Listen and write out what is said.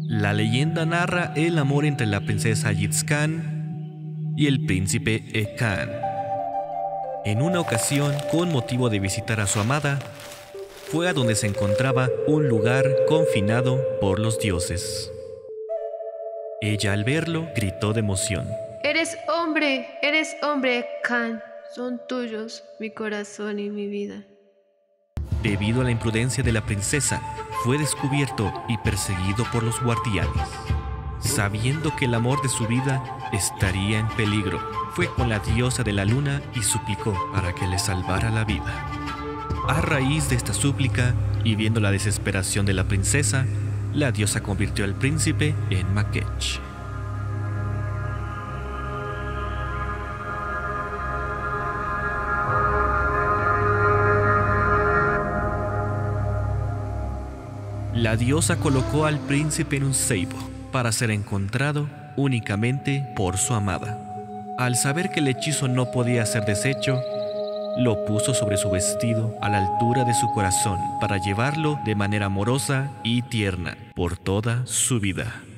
La leyenda narra el amor entre la princesa Yitz-Khan y el príncipe Ek-Khan. En una ocasión, con motivo de visitar a su amada, fue a donde se encontraba un lugar confinado por los dioses. Ella, al verlo, gritó de emoción. Eres hombre, Khan. Son tuyos mi corazón y mi vida. Debido a la imprudencia de la princesa, fue descubierto y perseguido por los guardianes. Sabiendo que el amor de su vida estaría en peligro, fue con la diosa de la luna y suplicó para que le salvara la vida. A raíz de esta súplica, y viendo la desesperación de la princesa, la diosa convirtió al príncipe en Makech. La diosa colocó al príncipe en un ceibo para ser encontrado únicamente por su amada. Al saber que el hechizo no podía ser deshecho, lo puso sobre su vestido a la altura de su corazón para llevarlo de manera amorosa y tierna por toda su vida.